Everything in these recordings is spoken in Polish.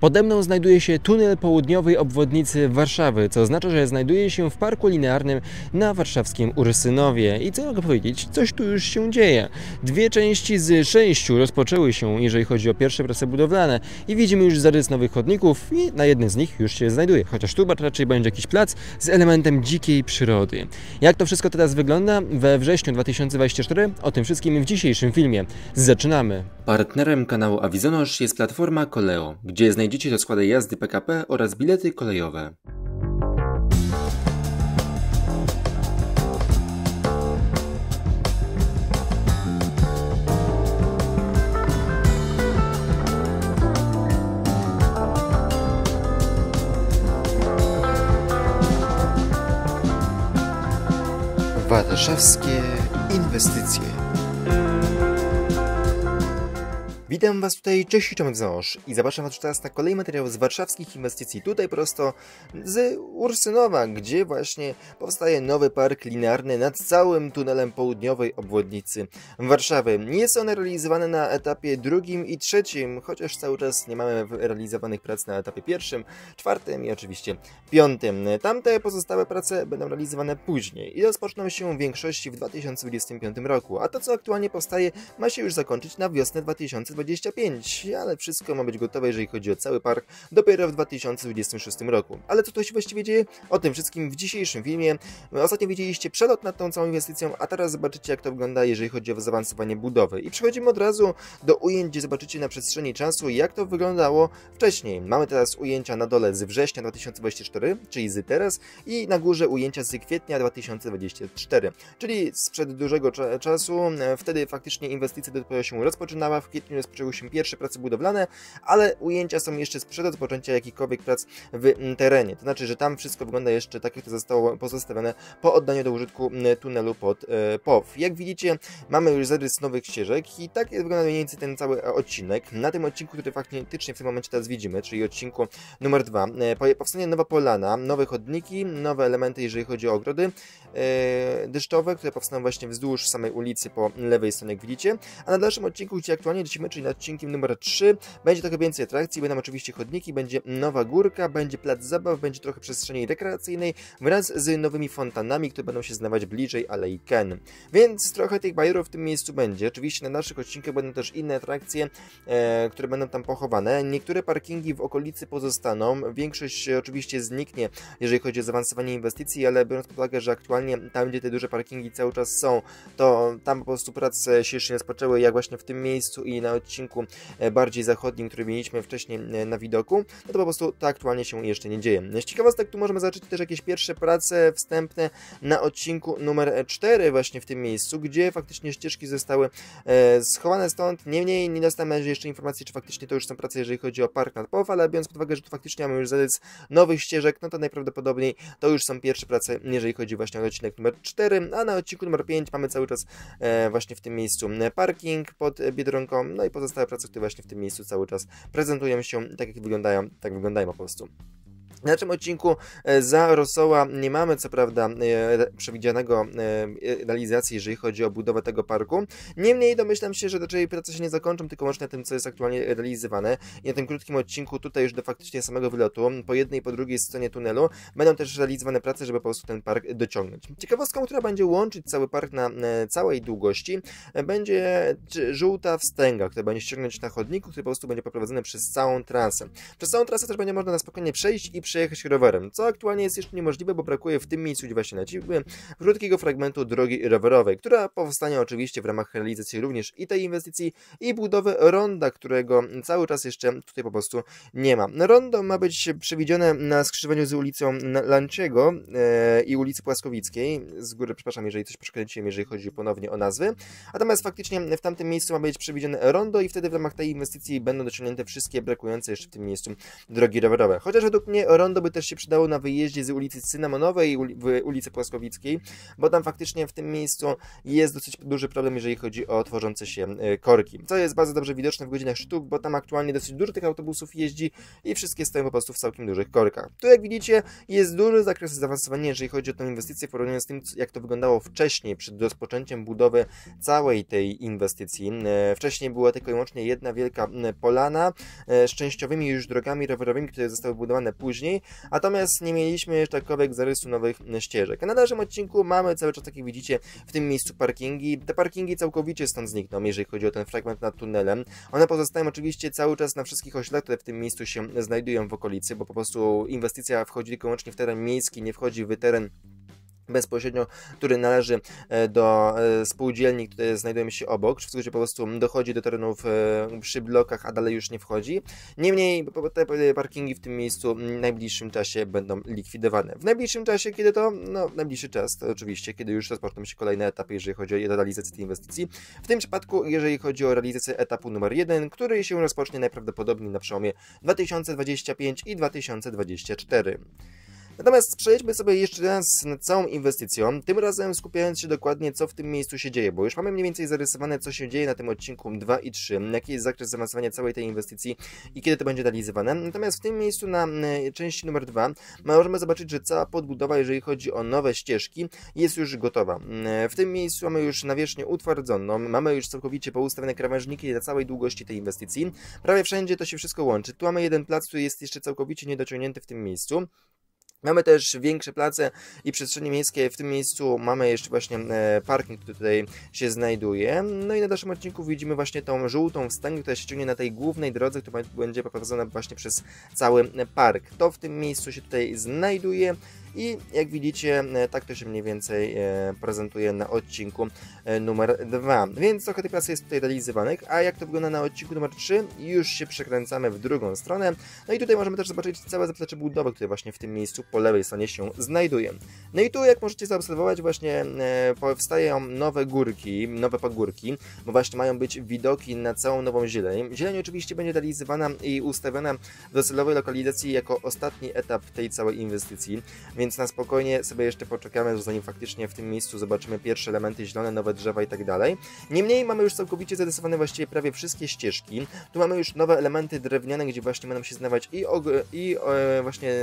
Pode mną znajduje się tunel południowej obwodnicy Warszawy, co oznacza, że znajduje się w parku linearnym na warszawskim Ursynowie. I co mogę powiedzieć? Coś tu już się dzieje. 2 części z 6 rozpoczęły się, jeżeli chodzi o pierwsze prace budowlane i widzimy już zarys nowych chodników i na jednym z nich już się znajduje. Chociaż tu raczej będzie jakiś plac z elementem dzikiej przyrody. Jak to wszystko teraz wygląda we wrześniu 2024? O tym wszystkim w dzisiejszym filmie. Zaczynamy! Partnerem kanału Avizonosz jest platforma Koleo, gdzie znajdziecie rozkłady jazdy PKP oraz bilety kolejowe. Warszawskie inwestycje. Witam Was tutaj, cześć, Avizonosz i zapraszam Was teraz na kolejny materiał z warszawskich inwestycji, tutaj prosto z Ursynowa, gdzie właśnie powstaje nowy park linearny nad całym tunelem południowej obwodnicy Warszawy. Jest on realizowany na etapie 2. i 3, chociaż cały czas nie mamy realizowanych prac na etapie 1., 4. i oczywiście 5. Tamte pozostałe prace będą realizowane później i rozpoczną się w większości w 2025 roku, a to co aktualnie powstaje ma się już zakończyć na wiosnę 2025, ale wszystko ma być gotowe, jeżeli chodzi o cały park, dopiero w 2026 roku. Ale co tu się właściwie dzieje? O tym wszystkim w dzisiejszym filmie. Ostatnio widzieliście przelot nad tą całą inwestycją, a teraz zobaczycie, jak to wygląda, jeżeli chodzi o zaawansowanie budowy. I przechodzimy od razu do ujęć, gdzie zobaczycie na przestrzeni czasu, jak to wyglądało wcześniej. Mamy teraz ujęcia na dole z września 2024, czyli z teraz, i na górze ujęcia z kwietnia 2024, czyli sprzed dużego czasu. Wtedy faktycznie inwestycja dopiero się rozpoczynała, w kwietniu rozpoczęły się pierwsze prace budowlane, ale ujęcia są jeszcze sprzed rozpoczęcia jakichkolwiek prac w terenie. To znaczy, że tam wszystko wygląda jeszcze tak, jak to zostało pozostawione po oddaniu do użytku tunelu pod POW. Jak widzicie, mamy już zarys nowych ścieżek i tak wygląda mniej więcej ten cały odcinek. Na tym odcinku, który faktycznie w tym momencie teraz widzimy, czyli odcinku numer 2, powstanie nowa polana, nowe chodniki, nowe elementy, jeżeli chodzi o ogrody deszczowe, które powstaną właśnie wzdłuż samej ulicy po lewej stronie, jak widzicie. A na dalszym odcinku, gdzie aktualnie lecimy, czyli nad odcinkiem numer 3, będzie trochę więcej atrakcji, będą oczywiście chodniki, będzie nowa górka, będzie plac zabaw, będzie trochę przestrzeni rekreacyjnej wraz z nowymi fontanami, które będą się znajdować bliżej Alei Ken. Więc trochę tych bajerów w tym miejscu będzie. Oczywiście na naszych odcinkach będą też inne atrakcje, które będą tam pochowane. Niektóre parkingi w okolicy pozostaną, większość oczywiście zniknie, jeżeli chodzi o zaawansowanie inwestycji, ale biorąc pod uwagę, że aktualnie tam, gdzie te duże parkingi cały czas są, to tam po prostu prace się jeszcze nie rozpoczęły, jak właśnie w tym miejscu i na odcinku bardziej zachodnim, który mieliśmy wcześniej na widoku, no to po prostu to aktualnie się jeszcze nie dzieje. Z ciekawostek tu możemy zobaczyć też jakieś pierwsze prace wstępne na odcinku numer 4 właśnie w tym miejscu, gdzie faktycznie ścieżki zostały schowane stąd. Niemniej nie dostałem jeszcze informacji, czy faktycznie to już są prace, jeżeli chodzi o park nad POW, ale biorąc pod uwagę, że tu faktycznie mamy już zarys nowych ścieżek, no to najprawdopodobniej to już są pierwsze prace, jeżeli chodzi właśnie o odcinek numer 4, a na odcinku numer 5 mamy cały czas właśnie w tym miejscu parking pod Biedronką, no i pozostałe prace, które właśnie w tym miejscu cały czas prezentują się tak, jak wyglądają, tak wyglądają po prostu. Na naszym odcinku za Rosoła nie mamy co prawda przewidzianego realizacji, jeżeli chodzi o budowę tego parku. Niemniej domyślam się, że raczej prace się nie zakończą, tylko łącznie na tym, co jest aktualnie realizowane. I na tym krótkim odcinku tutaj już do faktycznie samego wylotu, po jednej i po drugiej stronie tunelu, będą też realizowane prace, żeby po prostu ten park dociągnąć. Ciekawostką, która będzie łączyć cały park na całej długości, będzie żółta wstęga, która będzie ściągnąć na chodniku, który po prostu będzie poprowadzony przez całą trasę. Przez całą trasę też będzie można na spokojnie przejść i przejechać rowerem, co aktualnie jest jeszcze niemożliwe, bo brakuje w tym miejscu, gdzie właśnie lecimy, krótkiego fragmentu drogi rowerowej, która powstanie oczywiście w ramach realizacji również i tej inwestycji, i budowy ronda, którego cały czas jeszcze tutaj po prostu nie ma. Rondo ma być przewidziane na skrzyżowaniu z ulicą Lanciego i ulicy Płaskowickiej. Z góry przepraszam, jeżeli coś przeszkodziłem, jeżeli chodzi ponownie o nazwy. Natomiast faktycznie w tamtym miejscu ma być przewidziane rondo i wtedy w ramach tej inwestycji będą dociągnięte wszystkie brakujące jeszcze w tym miejscu drogi rowerowe. Chociaż według mnie rondo by też się przydało na wyjeździe z ulicy Cynamonowej w ulicy Płaskowickiej, bo tam faktycznie w tym miejscu jest dosyć duży problem, jeżeli chodzi o tworzące się korki. Co jest bardzo dobrze widoczne w godzinach sztuk, bo tam aktualnie dosyć dużo tych autobusów jeździ i wszystkie stoją po prostu w całkiem dużych korkach. Tu jak widzicie jest duży zakres zaawansowania, jeżeli chodzi o tę inwestycję w porównaniu z tym, jak to wyglądało wcześniej, przed rozpoczęciem budowy całej tej inwestycji. Wcześniej była tylko i wyłącznie jedna wielka polana z częściowymi już drogami rowerowymi, które zostały budowane później, natomiast nie mieliśmy jeszcze takowych zarysu nowych ścieżek. A na dalszym odcinku mamy cały czas, tak jak widzicie, w tym miejscu parkingi. Te parkingi całkowicie stąd znikną, jeżeli chodzi o ten fragment nad tunelem. One pozostają oczywiście cały czas na wszystkich osiedlach, które w tym miejscu się znajdują w okolicy, bo po prostu inwestycja wchodzi tylko i wyłącznie w teren miejski, nie wchodzi w teren bezpośrednio, który należy do spółdzielni, które znajdują się obok, w skrócie po prostu dochodzi do terenów przy blokach, a dalej już nie wchodzi. Niemniej te parkingi w tym miejscu w najbliższym czasie będą likwidowane. W najbliższym czasie, kiedy to? No, najbliższy czas to oczywiście, kiedy już rozpoczną się kolejne etapy, jeżeli chodzi o realizację tej inwestycji. W tym przypadku, jeżeli chodzi o realizację etapu numer 1, który się rozpocznie najprawdopodobniej na przełomie 2025 i 2024. Natomiast przejdźmy sobie jeszcze raz nad całą inwestycją, tym razem skupiając się dokładnie, co w tym miejscu się dzieje, bo już mamy mniej więcej zarysowane, co się dzieje na tym odcinku 2 i 3, jaki jest zakres zaawansowania całej tej inwestycji i kiedy to będzie realizowane. Natomiast w tym miejscu na części numer 2 możemy zobaczyć, że cała podbudowa, jeżeli chodzi o nowe ścieżki, jest już gotowa. W tym miejscu mamy już nawierzchnię utwardzoną, mamy już całkowicie poustawione krawężniki na całej długości tej inwestycji. Prawie wszędzie to się wszystko łączy. Tu mamy jeden plac, który jest jeszcze całkowicie niedociągnięty w tym miejscu. Mamy też większe place i przestrzenie miejskie. W tym miejscu mamy jeszcze właśnie parking, który tutaj się znajduje. No i na dalszym odcinku widzimy właśnie tą żółtą wstęgę, która się ciągnie na tej głównej drodze, która będzie poprowadzona właśnie przez cały park. To w tym miejscu się tutaj znajduje. I jak widzicie, tak to się mniej więcej prezentuje na odcinku numer 2. Więc trochę tych prac jest tutaj realizowanych, a jak to wygląda na odcinku numer 3, już się przekręcamy w drugą stronę. No i tutaj możemy też zobaczyć całe zaplecze budowy, które właśnie w tym miejscu po lewej stronie się znajduje. No i tu, jak możecie zaobserwować, właśnie powstają nowe górki, nowe pagórki, bo właśnie mają być widoki na całą nową zieleń. Zieleń oczywiście będzie realizowana i ustawiona w docelowej lokalizacji jako ostatni etap tej całej inwestycji. Więc na spokojnie sobie jeszcze poczekamy, zanim faktycznie w tym miejscu zobaczymy pierwsze elementy zielone, nowe drzewa i tak dalej. Niemniej mamy już całkowicie zarysowane właściwie prawie wszystkie ścieżki. Tu mamy już nowe elementy drewniane, gdzie właśnie będą się znajdować właśnie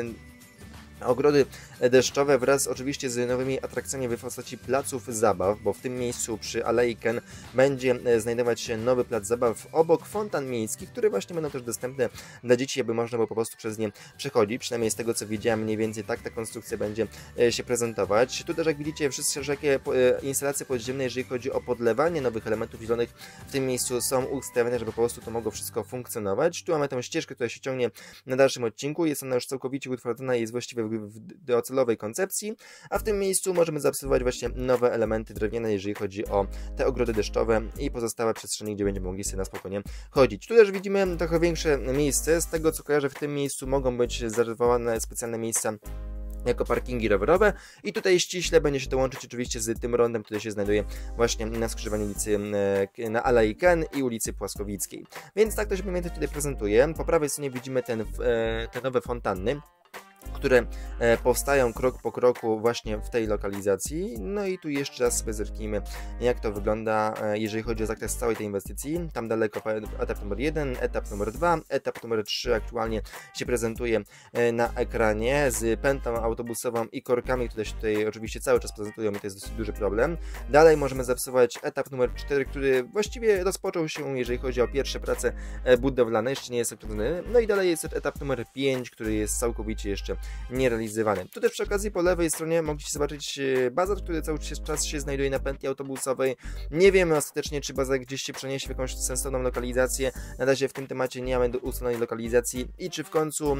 ogrody deszczowe wraz oczywiście z nowymi atrakcjami w postaci placów zabaw, bo w tym miejscu przy Alei Ken będzie znajdować się nowy plac zabaw obok fontan miejskich, które właśnie będą też dostępne dla dzieci, aby można było po prostu przez nie przechodzić. Przynajmniej z tego, co widziałem, mniej więcej tak ta konstrukcja będzie się prezentować. Tu też, jak widzicie, wszystkie wszelkie instalacje podziemne, jeżeli chodzi o podlewanie nowych elementów zielonych, w tym miejscu są ustawione, żeby po prostu to mogło wszystko funkcjonować. Tu mamy tę ścieżkę, która się ciągnie na dalszym odcinku. Jest ona już całkowicie utwardzona i jest właściwie w docelowej koncepcji, a w tym miejscu możemy zaobserwować właśnie nowe elementy drewniane, jeżeli chodzi o te ogrody deszczowe i pozostałe przestrzenie, gdzie będziemy mogli sobie na spokojnie chodzić. Tu też widzimy trochę większe miejsce. Z tego, co kojarzę, w tym miejscu mogą być zarezerwowane specjalne miejsca jako parkingi rowerowe i tutaj ściśle będzie się to łączyć oczywiście z tym rondem, który się znajduje właśnie na skrzyżowaniu ulicy na Alei Ken i ulicy Płaskowickiej. Więc tak to się mniej więcej tutaj prezentuje. Po prawej stronie widzimy te nowe fontanny, które powstają krok po kroku właśnie w tej lokalizacji. No i tu jeszcze raz sobie zerknijmy, jak to wygląda, jeżeli chodzi o zakres całej tej inwestycji. Tam daleko etap numer 1, etap numer 2, etap numer 3 aktualnie się prezentuje na ekranie z pętlą autobusową i korkami, które się tutaj oczywiście cały czas prezentują i to jest dosyć duży problem. Dalej możemy zaobserwować etap numer 4, który właściwie rozpoczął się, jeżeli chodzi o pierwsze prace budowlane, jeszcze nie jest ukończony. No i dalej jest etap numer 5, który jest całkowicie jeszcze nierealizowany. Tu też przy okazji po lewej stronie mogliście zobaczyć bazar, który cały czas się znajduje na pętli autobusowej. Nie wiemy ostatecznie, czy bazar gdzieś się przeniesie w jakąś sensowną lokalizację. Na razie w tym temacie nie mamy ustalonej lokalizacji i czy w końcu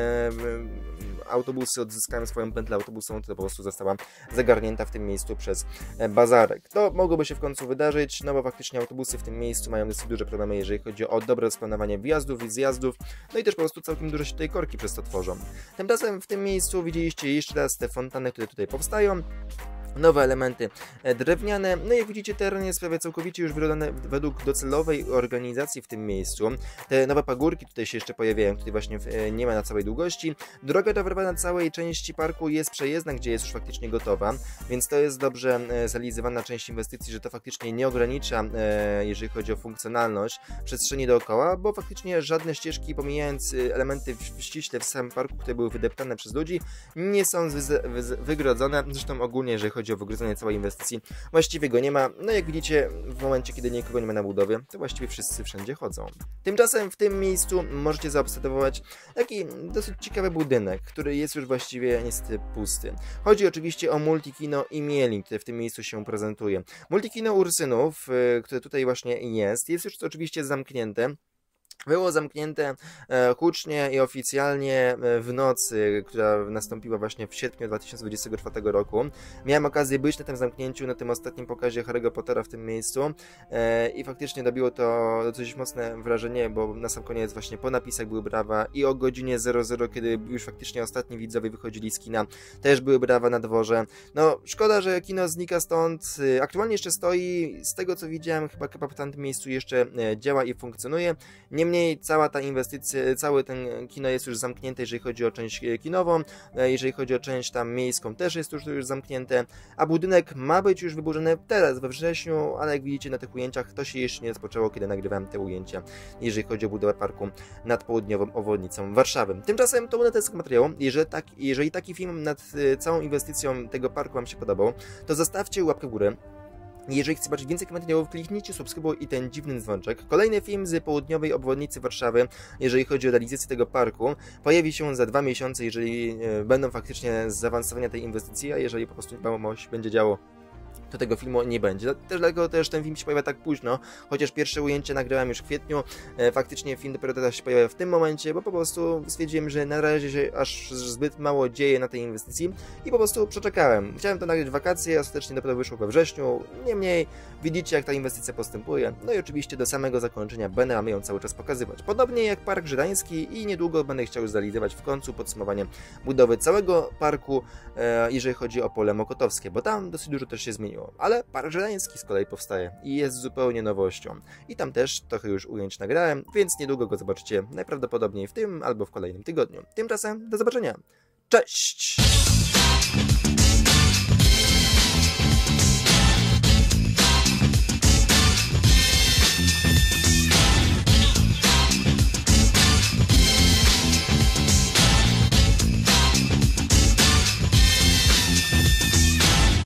autobusy odzyskają swoją pętlę autobusową, która po prostu została zagarnięta w tym miejscu przez bazarek. To mogłoby się w końcu wydarzyć, no bo faktycznie autobusy w tym miejscu mają dosyć duże problemy, jeżeli chodzi o dobre rozplanowanie wjazdów i zjazdów, no i też po prostu całkiem dużo się tutaj korki przez to tworzą. Tymczasem w tym miejscu widzieliście jeszcze raz te fontany, które tutaj powstają. nowe elementy drewniane. No jak widzicie, teren jest prawie całkowicie już wyrodany według docelowej organizacji w tym miejscu. Te nowe pagórki tutaj się jeszcze pojawiają, tutaj właśnie nie ma na całej długości. Droga rowerowa na całej części parku jest przejezdna, gdzie jest już faktycznie gotowa, więc to jest dobrze zrealizowana część inwestycji, że to faktycznie nie ogranicza, jeżeli chodzi o funkcjonalność przestrzeni dookoła, bo faktycznie żadne ścieżki, pomijając elementy ściśle w samym parku, które były wydeptane przez ludzi, nie są wygrodzone. Zresztą ogólnie, jeżeli chodzi o wygryzanie całej inwestycji, właściwie go nie ma. No jak widzicie, w momencie, kiedy nikogo nie ma na budowie, to właściwie wszyscy wszędzie chodzą. Tymczasem w tym miejscu możecie zaobserwować taki dosyć ciekawy budynek, który jest już właściwie niestety pusty. Chodzi oczywiście o Multikino Imielin, które w tym miejscu się prezentuje. Multikino Ursynów, które tutaj właśnie jest już oczywiście zamknięte. Było zamknięte hucznie i oficjalnie w nocy, która nastąpiła właśnie w sierpniu 2024 roku. Miałem okazję być na tym zamknięciu, na tym ostatnim pokazie Harry'ego Pottera w tym miejscu i faktycznie robiło to dosyć mocne wrażenie, bo na sam koniec właśnie po napisach były brawa i o godzinie 00, kiedy już faktycznie ostatni widzowie wychodzili z kina, też były brawa na dworze. No, szkoda, że kino znika stąd. Aktualnie jeszcze stoi, z tego co widziałem, chyba w tamtym miejscu jeszcze działa i funkcjonuje. Niemniej cała ta inwestycja, cały ten kino jest już zamknięte, jeżeli chodzi o część kinową, jeżeli chodzi o część tam miejską też jest już zamknięte, a budynek ma być już wyburzony teraz we wrześniu, ale jak widzicie na tych ujęciach to się jeszcze nie rozpoczęło, kiedy nagrywałem te ujęcia, jeżeli chodzi o budowę parku nad południową obwodnicą Warszawy. Tymczasem to był ten materiał. Jeżeli taki film nad całą inwestycją tego parku Wam się podobał, to zostawcie łapkę w górę. Jeżeli chcecie zobaczyć więcej materiałów, kliknijcie subskrybuj i ten dziwny dzwoneczek. Kolejny film z południowej obwodnicy Warszawy, jeżeli chodzi o realizację tego parku, pojawi się za 2 miesiące, jeżeli będą faktycznie zaawansowania tej inwestycji, a jeżeli po prostu małość będzie działo, to tego filmu nie będzie. Dlatego też ten film się pojawia tak późno, chociaż pierwsze ujęcie nagrałem już w kwietniu. Faktycznie film dopiero teraz się pojawia w tym momencie, bo po prostu stwierdziłem, że na razie się aż zbyt mało dzieje na tej inwestycji i po prostu przeczekałem. Chciałem to nagrać w wakacje, a ostatecznie dopiero wyszło we wrześniu. Niemniej widzicie, jak ta inwestycja postępuje. No i oczywiście do samego zakończenia będę ją cały czas pokazywać. Podobnie jak Park Żerański i niedługo będę chciał zrealizować w końcu podsumowanie budowy całego parku, jeżeli chodzi o pole mokotowskie, bo tam dosyć dużo też się zmieniło. Ale Park Żerański z kolei powstaje i jest zupełnie nowością. I tam też trochę już ujęć nagrałem, więc niedługo go zobaczycie najprawdopodobniej w tym albo w kolejnym tygodniu. Tymczasem do zobaczenia. Cześć!